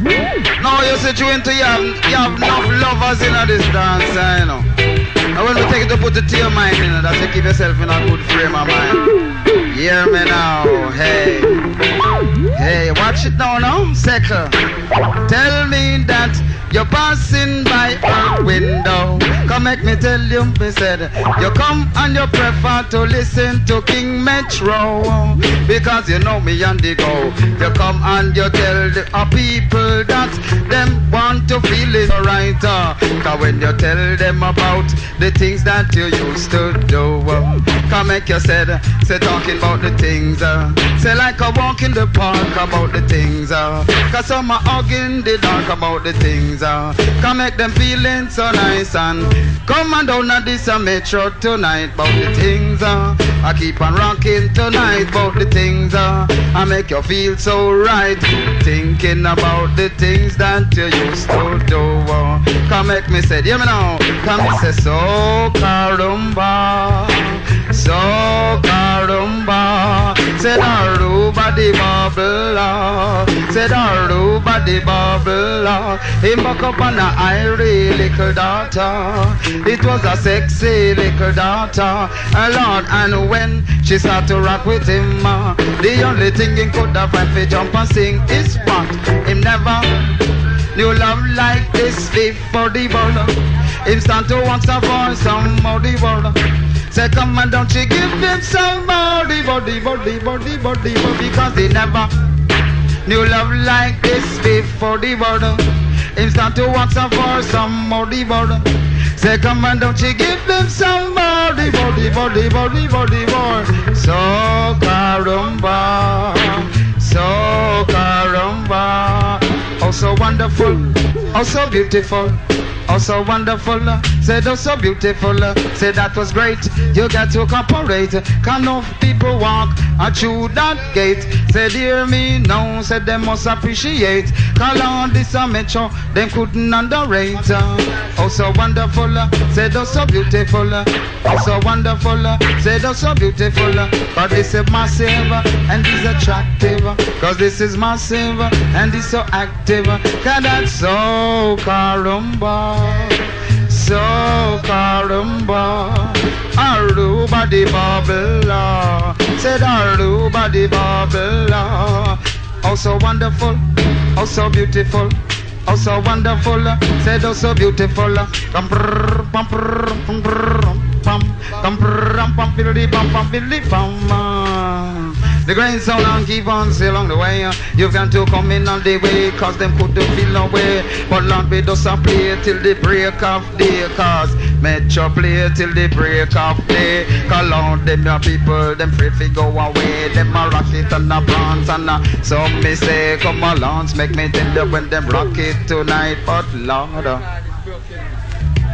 Now you say you into you have enough lovers in this dance, you know. And when we take it to put it to your mind, you know, that's to keep yourself in a good frame of mind. You hear me now? Hey. Hey, watch it now, Secker. Tell me that you're passing by our window. Come make me tell you, me said, you come and you prefer to listen to King Metro. Because you know me and the go. You come and you tell the people that them want to feel it right. Cause when you tell them about the things that you used to do, come make you say talking about the things. Say like a walk in the park about the things. Cause some are hugging the dark about the things. Can make them feeling so nice and come on down at this Metro tonight about the things. I keep on rocking tonight about the things. I make you feel so right, thinking about the things that you used to do. Come make me say, hear me now. Come me say so carumba, so carumba. Said Aruba the bubble, said Aruba the bubble. Him back up on a irie little daughter. It was a sexy little daughter, Lord. And when she started to rock with him, the only thing he could have find to jump and sing is what him never knew love like this before the world. Him start to want some for some more the world. Say come on, don't you give him some body, because he never knew love like this before the world. Him start to want some for some more the world. Say come on, don't you give them some body. So carumba, so carumba. Oh so wonderful, oh so beautiful. Oh so wonderful, said oh so beautiful, said that was great. You got to cooperate, can no people walk through that gate. Said hear me now, said they must appreciate. Call on this Metro, them couldn't underrate. Oh so wonderful, said oh so beautiful, oh so wonderful, said oh so beautiful. But this is massive and this is attractive, cause this is massive and this so active. Cause that's so carumba. So carumba, Aruba the bubble, said Aruba the bubble. Oh so wonderful, oh so beautiful, oh so wonderful, said oh so beautiful. Come pam pam pam pam. The grain sound and keep on say along the way. You've got to come in on the way, cause them couldn't feel no way. But Lord be does a play till the break of day, cause Metro play till the break of day. Call out them your people, them free to go away. Them a rocket and a bronze and a some me say come along, make me tell you when them rock it tonight. But Lord,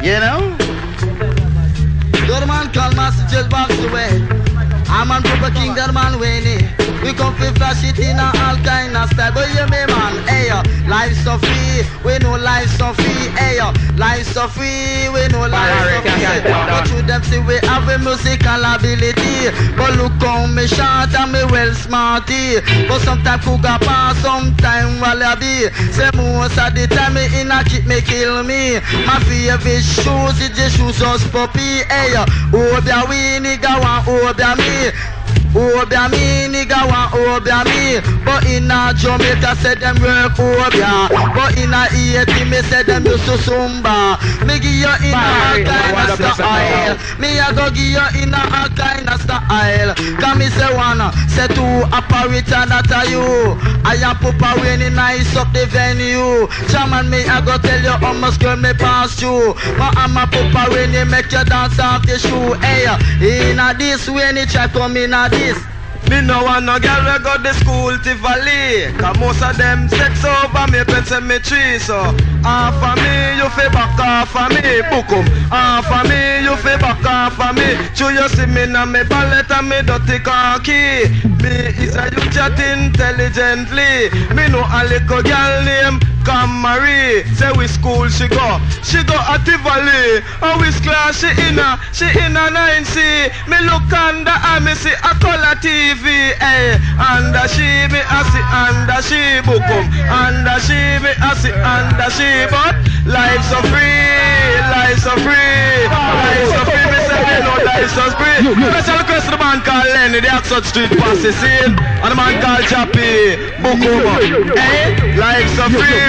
You know? Good man call Master just box away. I'm on Papa King, that man winning. We come fi flash it in all kind of style. But you me man, hey life's so free. We know life's so free, hey life's so free. We know life's so free. But through them see we have a musical ability. But look how me short and me well smarty. But sometimes cougar pass, sometimes wallaby. Say most of the time me in a keep me kill me. My favorite shoes is the shoes of puppy, hey Obia we nigga want obia me. Obia me, nigga want obia me. But in a Jamaica say them work obia. But in a Haiti me say them used to Zumba. Me give you in a kind of style. Me a go give you in a kind of style. Cause me say one, say two, apparitor that are you. I am Papa when it nice up the venue. Chairman me I go tell you how much girl me pass you. But I'm a Papa when you make you dance off the shoe. Hey, in a this when it try come in a this. Me no want no girl we go to school to valley. Cause most of them sex over me pen send me tree. So half of me you fi back off of me. Book 'em. Half of me you fi back off of me. True you see me na me ballet and me dirty khaki. Me is a you chat intelligently. Me know a little girl name Come Marie. Say we school she go at the valley. And which class she in a 9C. Me look under and me see a color TV. Hey, under she me a see under she book 'em. Under she me a see under she. But life's so free, life's so free, life's so free. Me say me know life's so free. Special request to the man called Lenny, the Oxford Street Posse scene, and the man called Chappie book over. Hey, life's so free.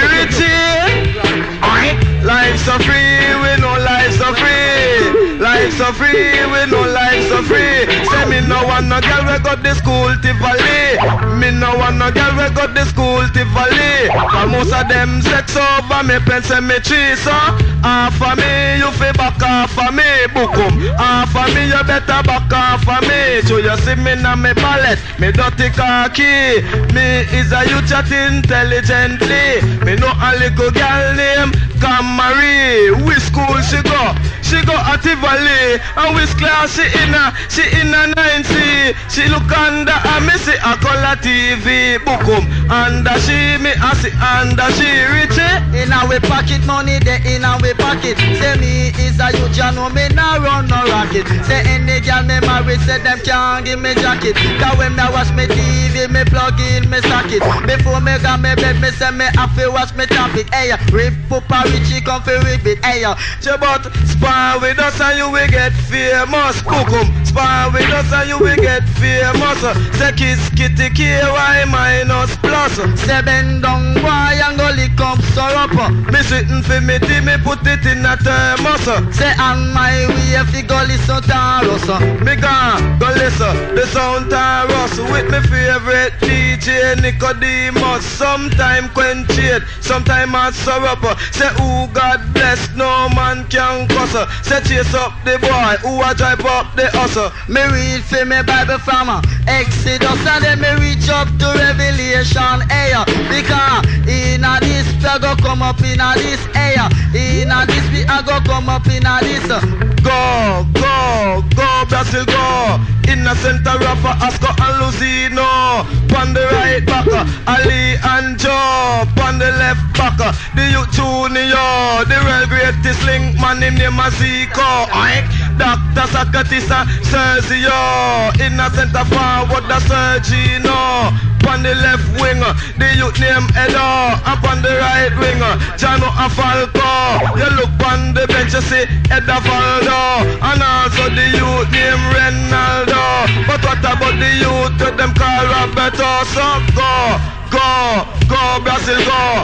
Life's so free, we know life's so free. Life's so free, we know life's so free. Say me no want no girl we got the school to valley. Me no want no girl we got the school to valley. Cause most of them sex over me pen send me tree. So half of me you fi back off of me. Book 'em. Half of me you better back off of me. So you see me na me ballet, me dirty khaki. Me is a you chat intelligently. Me know a little girl name Come Marie. Which school she go? She go at the valley. And which class she in a 9C. She look under and me see a color TV. Book 'em. Under she me a see under she rich. In our pocket money, they in our pocket. Say me is a youth, you know me nah run no rocket. Say any girl me marry, say them can't give me jacket. Cause when me watch me TV, me plug in me socket. Before me got me bed, me say me have to watch me topic. Hey, rip Papa Richie come fi rip it. Hey, but spar with us and you will get famous. Book 'em. Spar with us and you will get famous. Say kiss kitty KY minus plus. say bend down boy and go lick up syrup. Me sitting for me tea, me put it in a thermos. Say on my way if you go listen to us. Me gone go listen the sound Taros with me favorite DJ Nicodemus. Sometime quench sometime I syrup. Say who God bless, no man can cuss. Say chase up the boy who a drive up the hustle. Me read for me Bible from Exodus and then me reach up to Revelation. Hey, because in a this we go come up in a this. Hey, in a this we go come up in a this. Go, go, go, Brazil, go. In the center of Asco and Lucino. On the right back, Ali and Joe. On the left back, the youth junior. The real greatest link man, him name Zico. Dr. Sakatisa Sergio. In the center forward, the Sergino. On the left wing, the youth name Edo. Up on the right wing, Jano Afalco. You look on the bench, you see Edo Faldo. And also the youth name Renaldo. But what about the youth that them call Roberto? So go, go, go Brazil, go,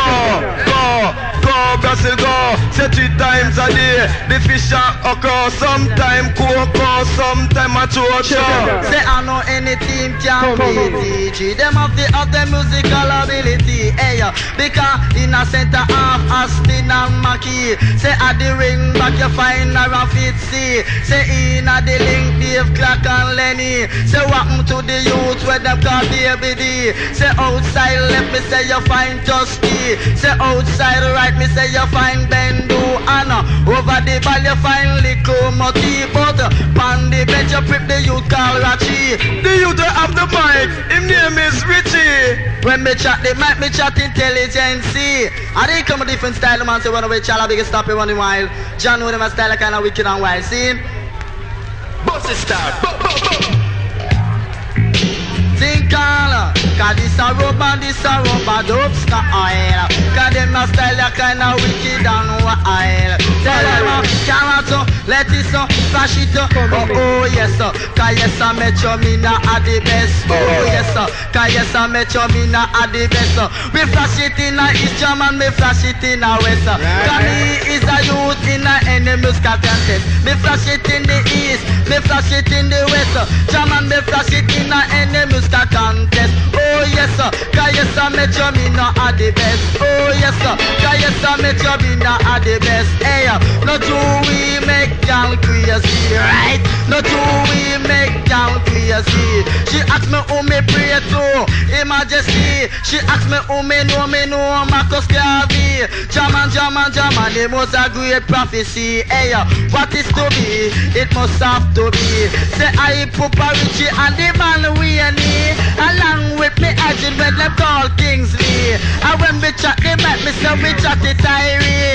go, go Brazil, go. Say 3 times a day, the fish are occur. Sometime cocoa, sometime a chocho. Say I know any team can beat TG. Them have the musical ability. Hey, because in a center half Astin and Mackie. Say at the ring back you find a Fitzy. Say in a the link Dave Clark and Lenny. Say what to the youth where them call BBD. Say outside let me say you find Tusky. Say outside right me say you find Bendu Anna. Over the ball you find little Moti. But on the bench you prep the youth call Rachi. The youth have the mic, his name is Richie. When me chat the mic, me chat intelligence. I think come a different style, man. So when we chat, I big stop it one while. John with my style kind of wicked and wild. See? Boss it start. Bo, bo, bo. Think all, cause this a rubber, dope ska oil. Cause them a style a kinda wicked and wild. Tell them carrot, lettuce, flash it, oh yes sir. Cause yes I met you, me na a the best. Oh yes sir, cause yes I met you, me na a the best. We flash it in a East German, me flash it in a West. Cause me is a youth in a any musical contest. Me flash it in the East, me flash it in the West. German, me flash it in a any musical contest. Oh yes sir, cause yes I met you, me na a the best. Oh yes sir, cause yes I met you, me na a the best. Hey, no do we make y'all crazy, right? No do we make y'all crazy. She asked me who me pray to, Her Majesty. She asked me who me know, Marcus Garvey. German, it must a great prophecy. Hey, what is to be, it must have to be. Say I Papa Richie and the man we need, along with me agent when them call Kingsley. And when we chat they make me say we chat it Tyree.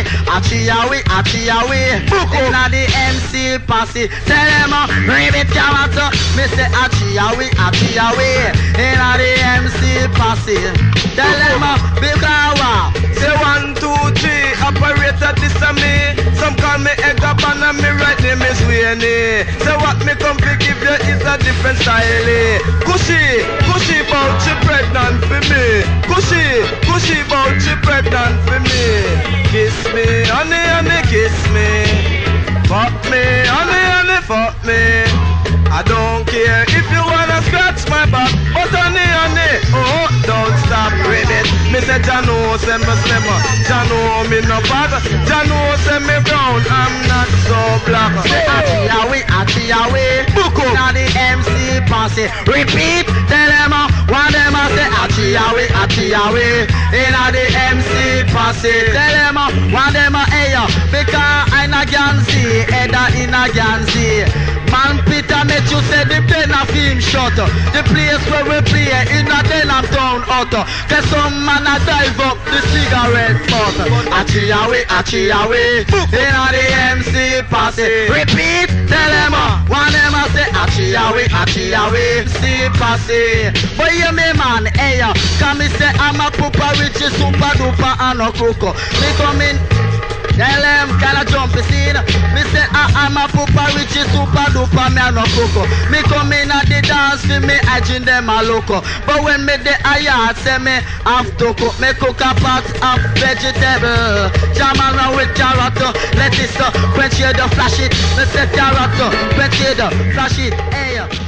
Achiawe, inna the MC posse. Tell them ribbit carrot. Me say Achiawe, inna the MC posse. Tell them big hour. Say 1, 2, 3, operator this a me. Some call me Edgar Pan and me right name is Wayne. Say what me come to give you is a different style. Cushy bout you pregnant for me. Cushy bout you pregnant for me. Kiss me, honey, kiss me. Fuck me, honey, fuck me. I don't care if you wanna scratch my back, but honey, oh, don't stop ribbit. Me say Jano say me slim, Jano me no fat, Jano say me brown, I'm not so black. Say Achiawe, now the MC posse. Repeat, tell them one them say Achiawe, inna the MC posse. Tell them one them hey because I na can see, Edda inna can see. Man Peter met you say the pen of him shot. The place where we play in a den of town out. Cause some man a dive up the cigarette butt. Achiawe, inna the MC posse. Repeat, tell them one them a say Achiawe, MC posse. But you me man, hey, come me say I'm a Papa Richie super duper and a coco. Me come in. Tell them, can I jump the scene? Me say, I'm a Papa Richie super duper, me a no coco. Me come in at the dance for me, I gin them a loco. But when me the ayat say me have to cook, me cook a pot of vegetable. Jam around with carrot, lettuce, quench the flash it. Me say carrot, quench the flash it, hey.